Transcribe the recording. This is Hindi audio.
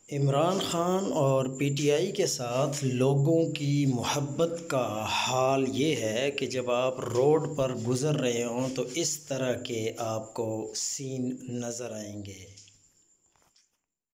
इमरान खान और पीटीआई के साथ लोगों की मोहब्बत का हाल ये है कि जब आप रोड पर गुज़र रहे हों तो इस तरह के आपको सीन नज़र आएंगे।